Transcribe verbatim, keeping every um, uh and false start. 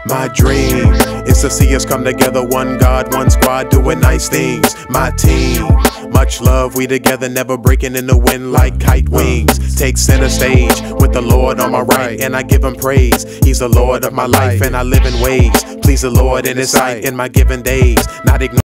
My dream is to see us come together, one God, one squad, doing nice things. My team, much love, we together, never breaking in the wind like kite wings. Take center stage with the Lord on my right, and I give him praise. He's the Lord of my life, and I live in ways please the Lord in his sight in my given days. Not ignore